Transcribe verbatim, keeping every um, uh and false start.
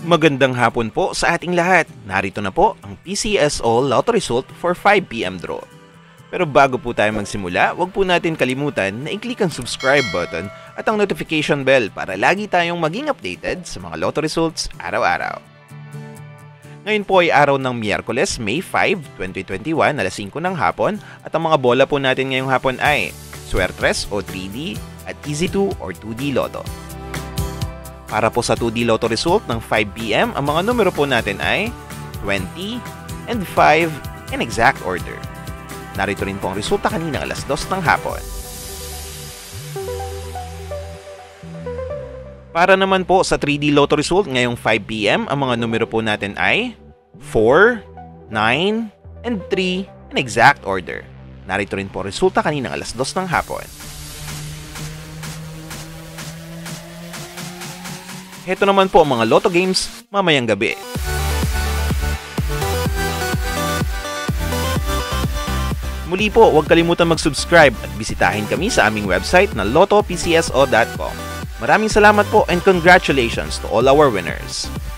Magandang hapon po sa ating lahat. Narito na po ang P C S O Lotto result for five p m draw. Pero bago po tayo magsimula, huwag po natin kalimutan na i-click ang subscribe button at ang notification bell para lagi tayong maging updated sa mga Lotto results araw-araw. Ngayon po ay araw ng Miyerkules, May fifth, twenty twenty-one, alas singko ng hapon at ang mga bola po natin ngayong hapon ay Swertres o three D at E Z two or two D Lotto. Para po sa two D Lotto result ng five p m, ang mga numero po natin ay twenty and five in exact order. Narito rin po ang resulta kanina alas dos ng hapon. Para naman po sa three D Lotto result ngayong five p m, ang mga numero po natin ay four, nine, and three in exact order. Narito rin po ang resulta kanina alas dos ng hapon. Heto naman po ang mga Lotto games mamayang gabi. Muli po, huwag kalimutan mag-subscribe at bisitahin kami sa aming website na lotto p c s o dot com. Maraming salamat po and congratulations to all our winners!